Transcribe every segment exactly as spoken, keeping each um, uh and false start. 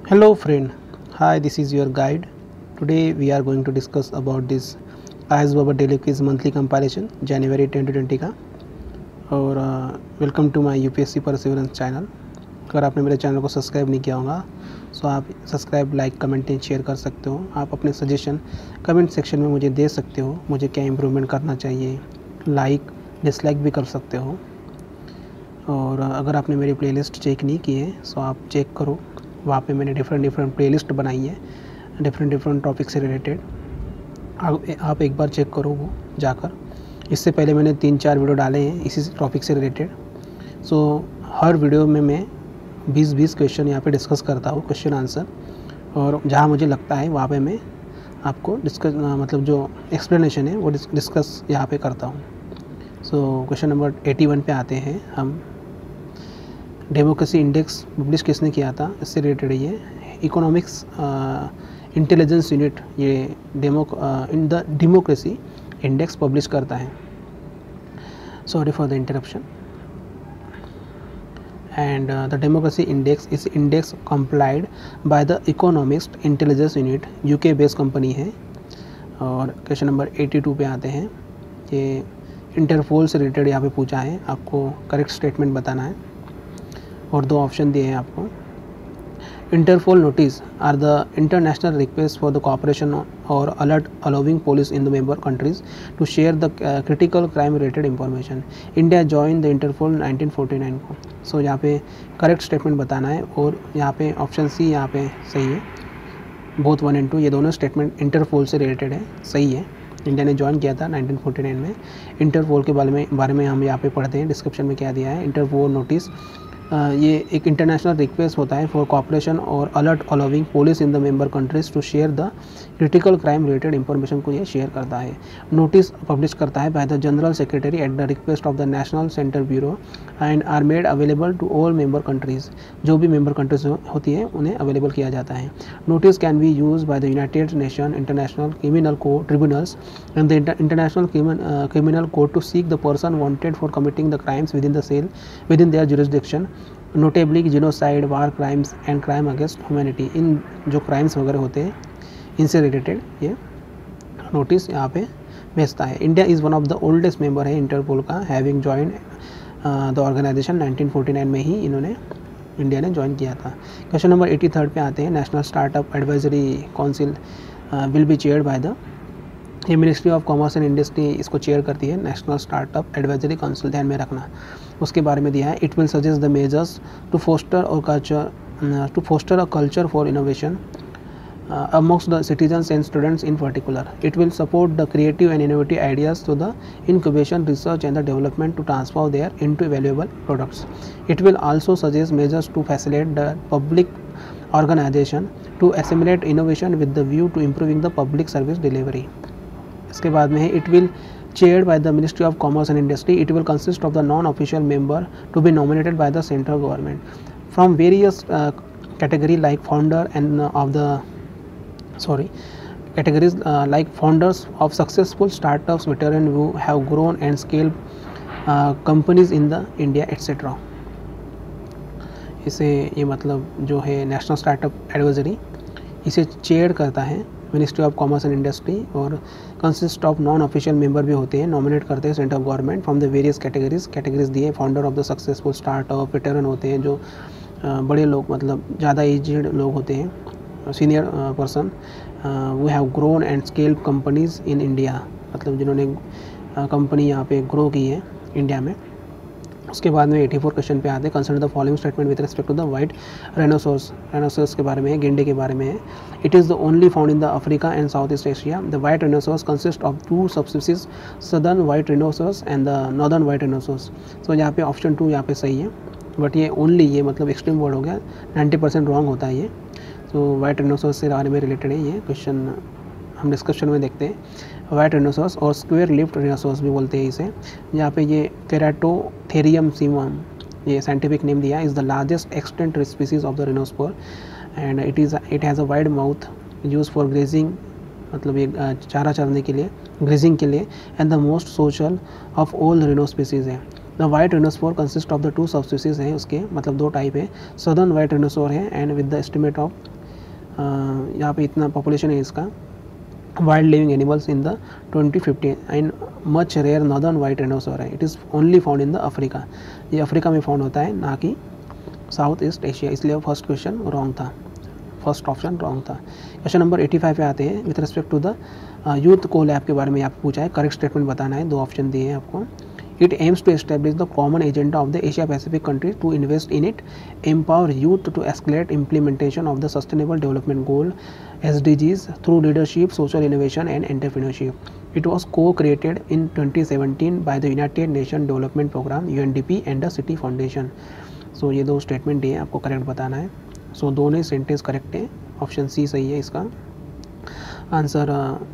Hello friend, hi, this is your guide. Today we are going to discuss about this I S Baba Daily Quiz monthly compilation January twenty twenty का। और welcome to my UPSC perseverance channel. अगर आपने मेरे channel को subscribe नहीं किया होगा तो आप subscribe, like, comment and share कर सकते हो। आप अपने सजेशन कमेंट सेक्शन में मुझे दे सकते हो, मुझे क्या इम्प्रूवमेंट करना चाहिए, लाइक डिसलाइक भी कर सकते हो। और अगर आपने मेरी प्लेलिस्ट चेक नहीं की है तो आप चेक करो, वहाँ पे मैंने डिफरेंट डिफरेंट प्लेलिस्ट बनाई है डिफरेंट डिफरेंट टॉपिक से रिलेटेड। आप एक बार चेक करो वो जाकर। इससे पहले मैंने तीन चार वीडियो डाले हैं इसी टॉपिक से रिलेटेड। सो हर वीडियो में मैं बीस बीस क्वेश्चन यहाँ पे डिस्कस करता हूँ, क्वेश्चन आंसर, और जहाँ मुझे लगता है वहाँ पे मैं आपको डिस्कस मतलब जो एक्सप्लेनेशन है वो डिस्कस यहाँ पे करता हूँ। सो क्वेश्चन नंबर इक्यासी पे आते हैं हम। डेमोक्रेसी इंडेक्स पब्लिश किसने किया था, इससे रिलेटेड ये इकोनॉमिक्स इंटेलिजेंस यूनिट ये demo in the democracy index publish करता है। Sorry for the interruption. And the democracy index is index compiled by the economics intelligence unit, UK based company है। और क्वेश्चन नंबर बयासी पे आते हैं। ये इंटरपोल से रिलेटेड यहाँ पे पूछा है, आपको करेक्ट स्टेटमेंट बताना है और दो ऑप्शन दिए हैं आपको। Interpol notice are the international request for the cooperation और alert allowing police in the member countries to share the critical crime related information. India join the Interpol nineteen forty nine को। So so, यहाँ पे correct statement बताना है और यहाँ पे option C यहाँ पे सही है। बोथ वन एंड टू ये दोनों स्टेटमेंट इंटरपोल से रिलेटेड है, सही है। इंडिया ने ज्वाइन किया था नाइनटीन फोर्टी नाइन में। इंटरपोल के बारे में बारे में हम यहाँ पे पढ़ते हैं, डिस्क्रिप्शन में क्या दिया है। इंटरपोल नोटिस ये एक इंटरनेशनल रिक्वेस्ट होता है फॉर कोऑपरेशन और alert allowing police in the member countries to share the critical crime related information को ये शेयर करता है। नोटिस पब्लिश करता है by the general secretary at the request of the national centre bureau and are made available to all member countries. जो भी member countries होती है उन्हें अवेलेबल किया जाता है। Notice can be use by the United Nation International Criminal Court tribunals and the International Criminal Court to seek the person wanted for committing the crimes with in the cell with in their jurisdiction, notably genocide, war crimes and crime against humanity. इन जो crimes वगैरह होते हैं इनसे related ये notice यहाँ पे भेजता है। India is one of the oldest member है इंटरपोल का, having join the organisation nineteen forty nine में ही इन्होंने इंडिया ने ज्वाइन किया था। क्वेश्चन नंबर तिरासी पे आते हैं। National startup advisory council will be chaired by the, ये ministry of commerce and industry इसको चेयर करती है, नेशनल स्टार्टअप एडवाइजरी काउंसिल, ध्यान में रखना। उसके बारे में दिया है, it will suggest the measures to foster और culture to foster a culture for innovation amongst the citizens and students in particular. It will support the creative and innovative ideas to the incubation, research and the development to transfer there into valuable products. It will also suggest measures to facilitate the public organization to assimilate innovation with the view to improving the public service delivery. इसके बाद में है, it will chaired by the Ministry of Commerce and Industry. It will consist of the non-official member to be nominated by the central government from various uh, category like founder and uh, of the sorry categories uh, like founders of successful startups, veteran who have grown and scaled uh, companies in the India etc. इसे ये मतलब जो है national startup advisory इसे chair करता है ministry of commerce and industry, और consist of non official member भी होते हैं, नॉमिनेट करते हैं central government from the various categories. Categories दिए, founder of the successful startup, veteran होते हैं जो बड़े लोग मतलब ज़्यादा एजड लोग होते हैं, senior person, we have grown and scale companies in India, मतलब जिन्होंने कंपनी यहाँ पे ग्रो की है इंडिया में। उसके बाद में चौरासी क्वेश्चन पे आते हैं। Consider the following statement with respect to the white rhinoceros. Rhinoceros के बारे में है, गेंडे के बारे में है। It is the only found in the Africa and South East Asia. The white rhinoceros consist of two subspecies, southern white rhinoceros and the northern white rhinoceros. So यहाँ पे ऑप्शन टू यहाँ पे सही है, बट ये only ये मतलब extreme word हो गया, नाइन्टी परसेंट रॉन्ग होता है ये। सो वाइट राइनोसोरस से बारे में रिलेटेड है ये क्वेश्चन, हम डिस्कशन में देखते हैं। वाइट राइनोसोरस और स्क्वायर लिफ्ट राइनोसोरस भी बोलते हैं इसे। यहाँ पे ये केराटोथेरियम सिमम ये साइंटिफिक नेम दिया, is the largest extant species of the rhinoceros and it is it has a wide mouth use for grazing, मतलब ये चारा चरने के लिए, ग्रेजिंग के लिए, and the most social of all rhino species है। The white rhinoceros consist of the two sub species हैं उसके, मतलब दो टाइप है। सदर्न वाइट राइनोसोर है and with the estimate of यहाँ पे इतना पॉपुलेशन है इसका, wild living animals in the twenty fifty and much rare northern white rhinoceros है, it is only found in the Africa, ये अफ्रीका में फाउंड होता है ना कि साउथ ईस्ट एशिया, इसलिए फर्स्ट क्वेश्चन रॉन्ग था, फर्स्ट ऑप्शन रॉन्ग था। क्वेश्चन नंबर पचासी पे आते हैं। With respect to the Youth Co Lab के बारे में आपको पूछा है, करेक्ट स्टेटमेंट बताना है, दो ऑप्शन दिए हैं आपको। It aims to establish the common agenda of the Asia Pacific countries to invest in it, empower youth to escalate implementation of the sustainable development goal S D Gs through leadership, social innovation and entrepreneurship. It was co created in twenty seventeen by the United Nation Development Programme U N D P and the Citi Foundation. So ये दो statement दिए आपको correct बताना है। So so, दोनों sentence correct है, option C सही है, इसका आंसर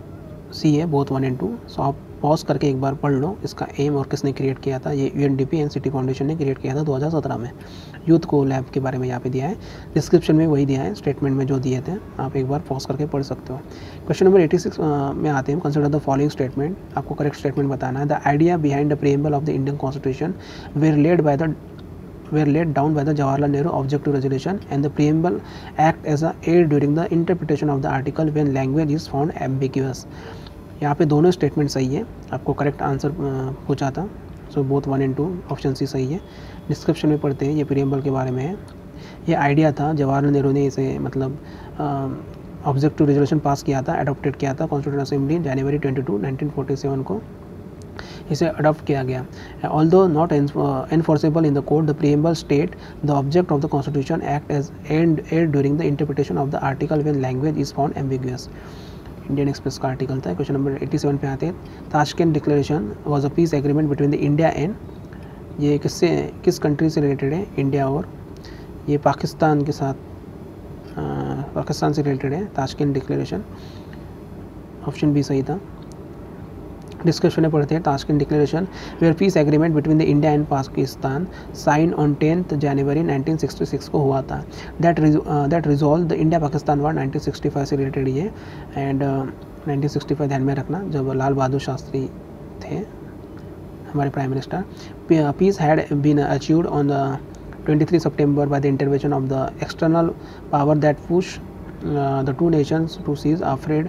सी है, both one and two. So आप पॉज करके एक बार पढ़ लो इसका एम और किसने क्रिएट किया था, ये U N D P and Citi Foundation ने क्रिएट किया था दो हज़ार सत्रह में। यूथ को लैब के बारे में यहाँ पे दिया है, डिस्क्रिप्शन में वही दिया है, स्टेटमेंट में जो दिए थे, आप एक बार पॉज करके पढ़ सकते हो। क्वेश्चन नंबर छियासी में आते हैं। कंसिडर द फॉलोइंग स्टेटमेंट, आपको करेक्ट स्टेटमेंट बताना है। The idea behind the preamble of the Indian constitution were laid by the were laid down by the Jawaharlal Nehru Objective Resolution and the preamble act as a aid during the interpretation of the article when language is found ambiguous। यहाँ पे दोनों statement सही है, आपको correct answer पूछा था। So both one and two, option C सही है। डिस्क्रिप्शन में पढ़ते हैं, ये प्रीएम्बल के बारे में है। ये आइडिया था, जवाहरलाल नेहरू ने इसे मतलब ऑब्जेक्टिव रेजोल्यूशन पास किया था, अडोप्टेड किया था कॉन्स्टिट्यूशन असेंबली जनवरी twenty two nineteen forty seven को इसे अडॉप्ट किया गया। Although not enforceable in the court, the preamble state the object of the constitution act as and aid during the interpretation of the article when language is found ambiguous. Indian Express का article था। Question number सत्तासी पे आते हैं। Tashkent declaration was a peace agreement between the India and, ये किससे किस country से रिलेटेड है, इंडिया और ये पाकिस्तान के साथ, आ, पाकिस्तान से रिलेटेड है ताशकेंट डिक्लेरेशन, ऑप्शन बी सही था। डिस्कशन में पढ़ते हैं। Tashkent declaration were peace agreement between the India and Pakistan sign on tenth January nineteen sixty six को हुआ था। That that resolve the India Pakistan war nineteen sixty five से रिलेटेड ये, एंड नाइनटीन सिक्सटी फाइव ध्यान में रखना जब लाल बहादुर शास्त्री थे हमारे prime minister. Peace had been achieved on the twenty three सितंबर by the intervention of the external power that push the two nations to cease afraid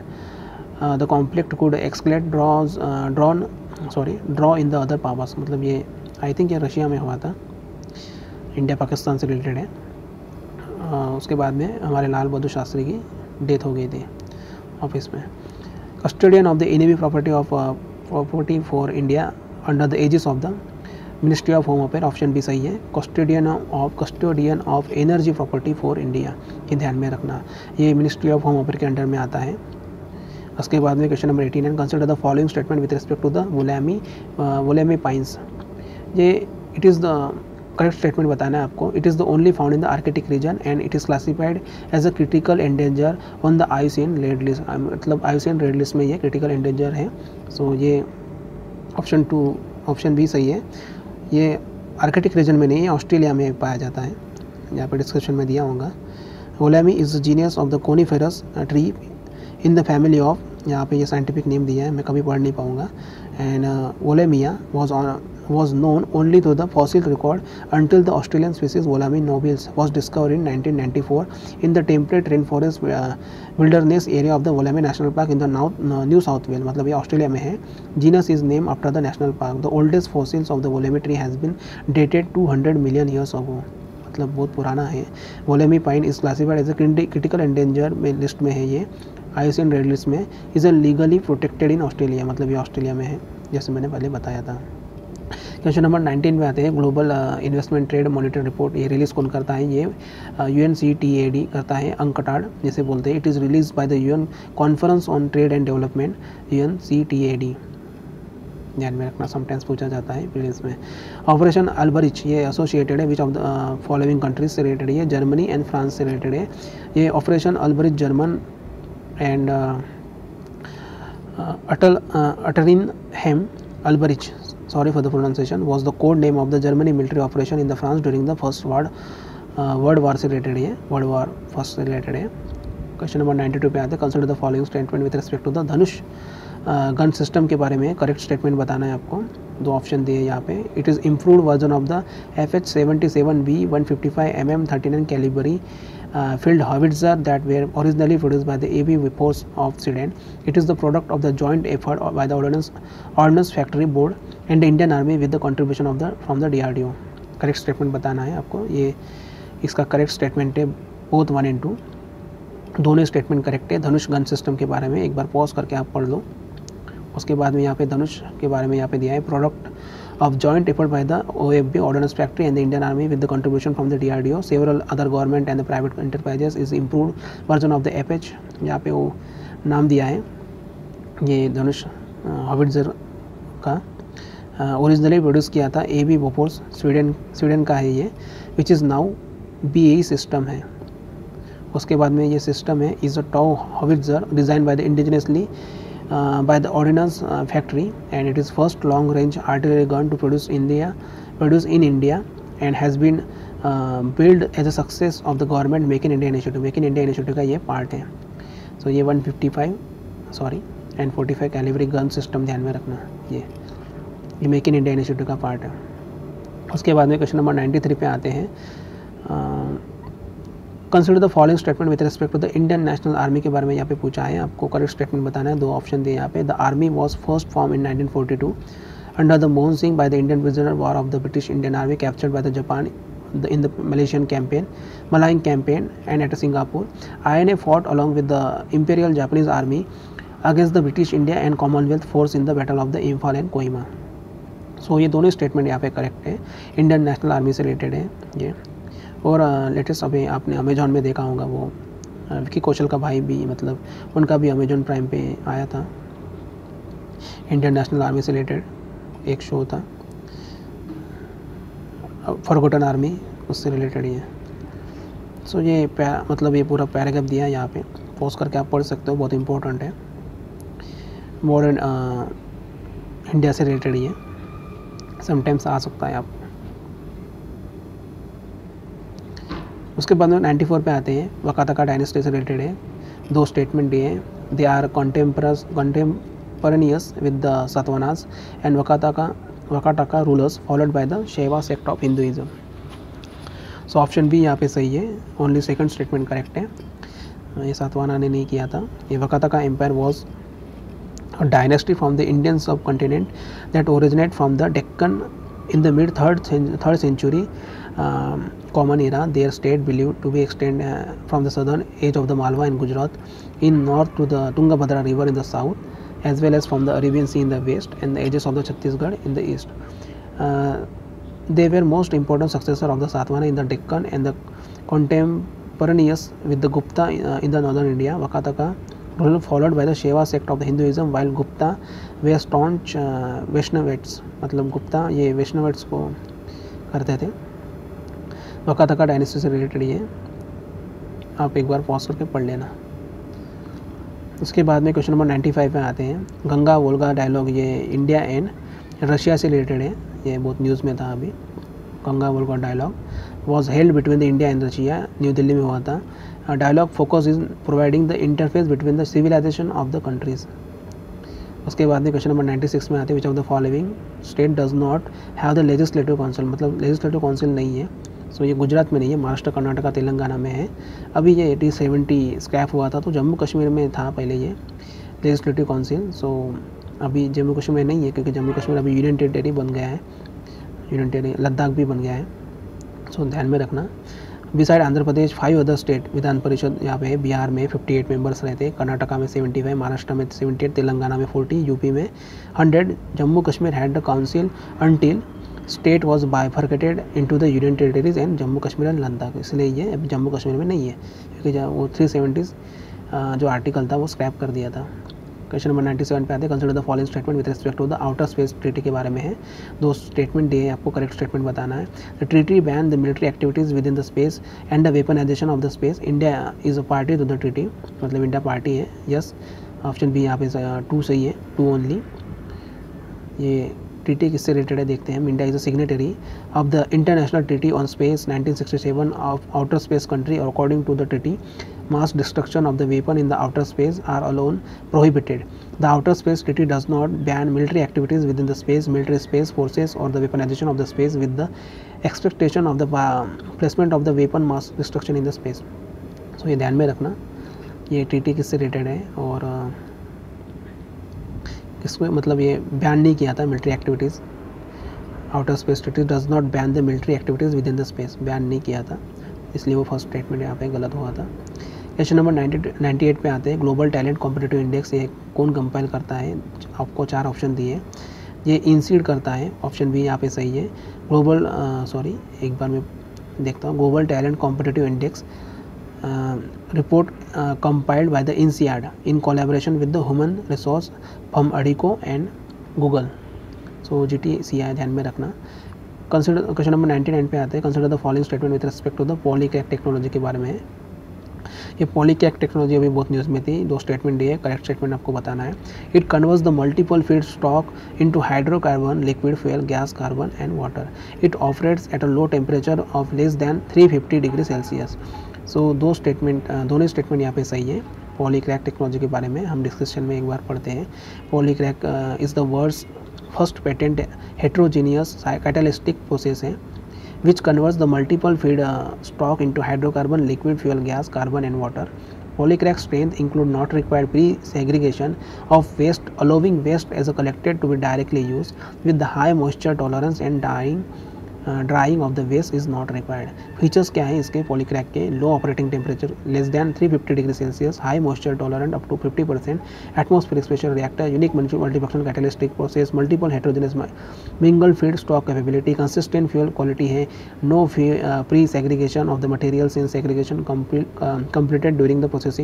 the conflict could escalate draws drawn sorry draw in the other powers. मतलब ये I think ये Russia में हुआ था, India Pakistan से related है। uh, उसके बाद में हमारे लाल बहादुर शास्त्री की डेथ हो गई थी ऑफिस में। Custodian of the enemy property of property for India under the aegis of the ministry of home affair, option B सही है। Custodian of custodian of energy property for India, ये ध्यान में रखना, ये मिनिस्ट्री ऑफ होम अफेयर के under में आता है। उसके बाद में question number eighteen, consider the following statement with respect to the Wollemi Wollemi pines. ये it is the correct statement बताना है आपको। It is the only found in the Arctic region and it is classified as a critical endanger on the I C N red list, मतलब I C N red list में ये critical endanger है। So so, ये option two option B सही है। ये Arctic region में नहीं है, ऑस्ट्रेलिया में पाया जाता है, यहाँ पर डिस्क्रिप्शन में दिया होगा। Wollemi is the genius of the coniferous tree in the family of, यहाँ पे ये साइंटिफिक नेम दिया है, मैं कभी पढ़ नहीं पाऊँगा। And Wollemia was was known only through the fossil record until the Australian species Wollemi nobilis was discovered in nineteen ninety-four in the temperate rainforest uh, wilderness area of the Wollemi National Park in the now, uh, New South Wales, मतलब ये Australia में है। Genus is named after the national park. The oldest fossils of the Wollemi tree has been dated two hundred million years ago, मतलब बहुत पुराना है। Wollemi pine is classified as a critical endangered में list में है, ये I U C N red list में। Is a legally protected in Australia, मतलब ये ऑस्ट्रेलिया में है जैसे मैंने पहले बताया था। क्वेश्चन नंबर नाइनटीन में आते हैं। Global investment trade monitor report, ये रिलीज़ कौन करता है, ये U N C T A D करता है, अंकटाड जैसे बोलते हैं। It is release by the U N conference on trade and development, U N C T A D, ध्यान में रखना, समटाइम्स पूछा जाता है प्रीलिम्स में। ऑपरेशन अल्बरिच ये एसोसिएटेड है which of the following countries से रिलेटेड है, जर्मनी एंड फ्रांस से रिलेटेड है। ये ऑपरेशन अल्बरिच जर्मन एंड अटल अटरिन हेम Alberich, sorry for the pronunciation, was the code name of the Germany military operation in the France during the first world uh, world war से related है, world war first से related है। Question number ninety two पे आते हैं। Consider the following statement with respect to the Dhanush gun system के बारे में करेक्ट स्टेटमेंट बताना है आपको। दो ऑप्शन दिए यहाँ पे। It is improved version of the F H seventy seven B one fifty five M M thirty nine calibre uh, field howitzer that were originally produced by the A B force of Sweden. It is the product of the joint effort by the Ordnance Ordnance Factory Board and the Indian Army with the contribution of the from the D R D O. Correct statement बताना है आपको, ये इसका correct statement है both one and two, दोनों statement correct है। Dhanush gun system के बारे में एक बार पॉज करके आप पढ़ लो। उसके बाद में यहाँ पे धनुष के बारे में यहाँ पे दिया है, product of joint effort by the O F B Ordnance Factory and the Indian Army with the contribution from the D R D O, several other government and the private enterprises is improved version of the F H, यहाँ पे वो नाम दिया है ये Dhanush howitzer का, originally produce किया था A B Bofors, Sweden Sweden का है ये, which is now B A system है। उसके बाद में ये सिस्टम है is a tow howitzer design by the indigenously Uh, by the Ordnance uh, Factory, and it is first long range artillery gun to produce India produced in India and has been uh, built as a success of the government Make in India initiative. Make in India initiative का ये part है। So so, ये one fifty five sorry and forty five calibre gun system ध्यान में रखना, ये ये make in India initiative का पार्ट है। उसके बाद में क्वेश्चन नंबर नाइन्टी थ्री पे आते हैं। Consider the following statement with respect to the Indian National Army के बारे में यहाँ पे पूछा है, आपको करेक्ट स्टेटमेंट बताना है। दो ऑप्शन दिए यहाँ पे। The army was first form in nineteen forty two under the Mohan Singh by the Indian prisoner war of the British Indian army captured by the Japan in the Malaysian campaign, Malayan campaign and at Singapore. I N A fought along with the Imperial Japanese Army against the British India and Commonwealth force in the Battle of the Imphal and Kohima. So ये दोनों statement यहाँ पे correct है, Indian National Army से related है ये। और latest अभी आपने अमेजॉन में देखा होगा, वो विकी कौशल का भाई भी, मतलब उनका भी अमेजॉन प्राइम पे आया था, इंडियन नेशनल आर्मी से रिलेटेड एक शो था, फॉरगॉटन आर्मी, उससे रिलेटेड ही है। सो so, ये मतलब ये पूरा पैराग्राफ दिया है यहाँ पे, पॉज करके आप पढ़ सकते हो, बहुत इंपॉर्टेंट है, मॉडर्न इंडिया से रिलेटेड ही है, समटाइम्स आ सकता है आप। उसके बाद में नाइन्टी फोर पे आते हैं, वकाताका डायनेस्टी से रिलेटेड है, दो स्टेटमेंट दिए हैं। They are contemporous contemporaneous with the Satavahanas and Vakataka Vakataka rulers followed by the Shaiva sect of Hinduism. So option B यहाँ पे सही है, ओनली सेकंड स्टेटमेंट करेक्ट है, ये सातवाना ने नहीं किया था। ये Vakataka empire was a dynasty from the Indian subcontinent that originate from the Deccan in the mid third third century common era. Their state believed to be extend uh, from the southern edge of the Malwa in Gujarat in north to the Tungabhadra river in the south, as well as from the Arabian Sea in the west and the edges of the Chhattisgarh in the east. Uh, they were most important successor of the Satvana in the Deccan and the contemporaneous with the Gupta uh, in the northern India. Vakataka rule followed by the Shaiva sect of the Hinduism, while Gupta were staunch uh, Vaishnavites. मतलब गुप्ता ये वैष्णविट्स को करते थे। वकाताका dynasty से related ये आप एक बार pause करके पढ़ लेना। उसके बाद में क्वेश्चन नंबर नाइन्टी फाइव में आते हैं, गंगा वोल्गा डायलॉग, ये इंडिया एंड रशिया से रिलेटेड है, ये बहुत न्यूज़ में था अभी। Ganga Volga dialogue was held between the India and Russia, New Delhi में हुआ था। Dialogue focus is providing the interface between the civilisation of the countries. उसके बाद में क्वेश्चन नंबर नाइन्टी सिक्स में आते हैं, which of the following state does not have the legislative council, मतलब लेजिस्लेटिव काउंसिल नहीं है। सो so, ये गुजरात में नहीं है, महाराष्ट्र, कर्नाटका, तेलंगाना में है। अभी ये एटी सेवेंटी स्क्रैप हुआ था, तो जम्मू कश्मीर में था पहले ये लेजिस्लेटिव काउंसिल। सो so, अभी जम्मू कश्मीर में नहीं है, क्योंकि जम्मू कश्मीर अभी यूनियन टेरिटरी बन गया है, यूनियन टेरिटरी लद्दाख भी बन गया है। सो so, ध्यान में रखना। Beside Andhra Pradesh five other state Vidhan Parishad यहाँ पे है। बिहार में फिफ्टी एट मेंबर्स रहते हैं, कर्नाटका में सेवेंटी फाइव, महाराष्ट्र में सेवेंटी एट, तेलंगाना में फोर्टी, यूपी में hundred. Jammu Kashmir had the council until state was bifurcated into the union territories and Jammu Kashmir and Ladakh, इसलिए ये अभी जम्मू कश्मीर में नहीं है, क्योंकि वो थ्री सेवेंटीज़ जो आर्टिकल था वो स्क्रैप कर दिया था। क्वेश्चन नंबर नाइन्टी सेवन पे आते हैं, consider the following statement with respect to the outer space treaty के बारे में है। दो स्टेटमेंट दिए हैं, आपको करेक्ट स्टेटमेंट बताना है। The treaty ban the military activities with in the space and the weaponisation of the space. India is a party to the treaty, मतलब इंडिया पार्टी है, यस। ऑप्शन बी यहाँ पे two सही है, two only. ये treaty किससे related है देखते हैं। India is a signatory of the international treaty on space nineteen sixty seven of outer space country, और according to the treaty mass destruction of the weapon in the outer space are alone prohibited. The outer space treaty does not ban military activities within the space, military space forces or the weaponization of the space with the expectation of the uh, placement of the weapon mass destruction in the space. So ये ध्यान में रखना, ये TT किससे related है और किसको मतलब ये बैन नहीं किया था military activities. Outer space treaty does not ban the military activities with in the space, ban नहीं किया था, इसलिए वो फर्स्ट स्टेटमेंट यहाँ पे गलत हुआ था। क्वेश्चन नंबर नाइन्टी एट पे आते हैं, ग्लोबल टैलेंट कॉम्पिटिटिव इंडेक्स ये कौन कंपाइल करता है? आपको चार ऑप्शन दिए, ये इंसीड करता है, ऑप्शन बी यहाँ पे सही है। ग्लोबल सॉरी एक बार मैं देखता हूँ, global talent competitive index report compiled by the INSEAD in collaboration with the human resource from Adecco and Google. So G T C I ध्यान में रखना। Consider question number ninety nine पे आते हैं, consider the following statement with respect to the Polycrack technology के बारे में है। ये पॉलीक्रैक टेक्नोलॉजी अभी बहुत न्यूज़ में थी, दो स्टेटमेंट दिए, करेक्ट स्टेटमेंट आपको बताना है। It converts the multiple feed stock into hydrocarbon, liquid fuel, gas, carbon and water. It operates at a low temperature of less than three fifty degree Celsius. So दो statement दोनों statement यहाँ पे सही है। पॉलीक्रैक technology के बारे में हम डिस्कशन में एक बार पढ़ते हैं। Polycrack is the world's first patent heterogeneous catalytic process है which converts the multiple feed uh, stock into hydrocarbon, liquid fuel, gas, carbon and water. Polycrack strength include not required pre-segregation of waste, allowing waste as a collected to be directly used with the high moisture tolerance and drying drying of the waste is not required. Features क्या हैं इसके Polycrack के? Low operating temperature less than three fifty degree Celsius, high moisture tolerant up to fifty percent, atmospheric pressure reactor, unique multifunctional catalytic process, multiple heterogeneous mingle feed stock capability, consistent fuel quality है, no pre segregation of the materials in segregation completed during the processing,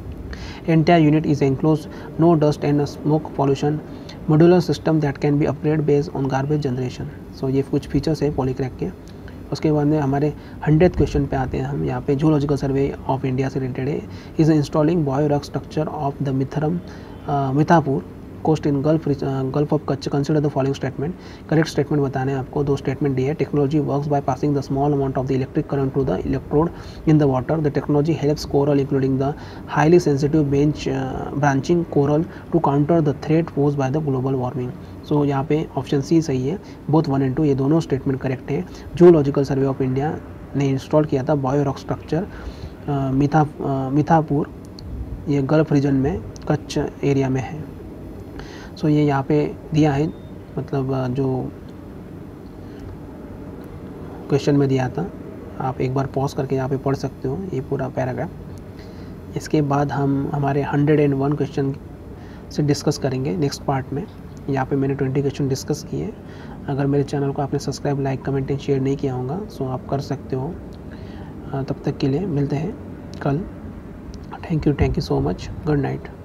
entire unit is enclosed, no dust and smoke pollution, modular system that can be upgraded based on garbage generation. so ये कुछ features है पॉलीक्रैक के। उसके बाद में हमारे hundred question पे आते हैं हम। यहाँ पे जूलॉजिकल सर्वे ऑफ इंडिया से रिलेटेड है। Is installing biorock structure of the मिथरम Mithapur coast in gulf gulf of Kutch, consider the following statement. Correct statement बताने हैं आपको, दो स्टेटमेंट दिए। Technology works by passing the small amount of the electric current to the electrode in the water. The technology helps coral including the highly sensitive bench branching coral to counter the threat pose by the global warming. So यहाँ पे option C सही है, both one and two ये दोनों statement correct है। Zoological survey of India ने install किया था बॉय रॉक स्ट्रक्चर मिथा मिथापुर, ये गल्फ रीजन में कच्छ एरिया में है। सो so, ये यहाँ पे दिया है, मतलब जो क्वेश्चन में दिया था, आप एक बार पॉज करके यहाँ पे पढ़ सकते हो ये पूरा पैराग्राफ। इसके बाद हम हमारे हंड्रेड एंड वन क्वेश्चन से डिस्कस करेंगे नेक्स्ट पार्ट में। यहाँ पे मैंने ट्वेंटी क्वेश्चन डिस्कस किए। अगर मेरे चैनल को आपने subscribe, like, comment and share नहीं किया होगा सो आप कर सकते हो। तब तक के लिए मिलते हैं कल। Thank you thank you so much, good night.